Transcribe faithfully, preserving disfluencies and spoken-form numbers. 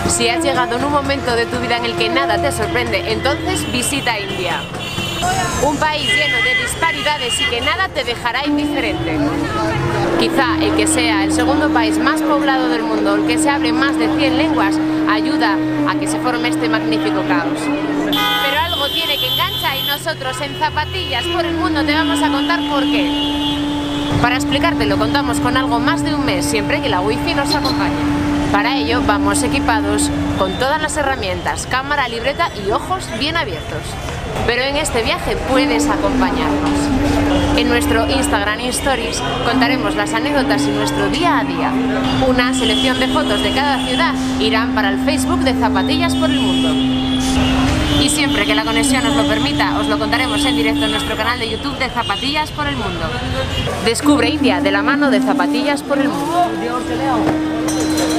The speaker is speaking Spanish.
Si has llegado en un momento de tu vida en el que nada te sorprende, entonces visita India. Un país lleno de disparidades y que nada te dejará indiferente. Quizá el que sea el segundo país más poblado del mundo, el que se hable más de cien lenguas, ayuda a que se forme este magnífico caos. Pero algo tiene que enganchar y nosotros en Zapatillas por el Mundo te vamos a contar por qué. Para explicártelo contamos con algo más de un mes, siempre que la wifi nos acompañe. Para ello vamos equipados con todas las herramientas, cámara, libreta y ojos bien abiertos. Pero en este viaje puedes acompañarnos. En nuestro Instagram Stories contaremos las anécdotas y nuestro día a día. Una selección de fotos de cada ciudad irán para el Facebook de Zapatillas por el Mundo. Y siempre que la conexión nos lo permita, os lo contaremos en directo en nuestro canal de YouTube de Zapatillas por el Mundo. Descubre India de la mano de Zapatillas por el Mundo.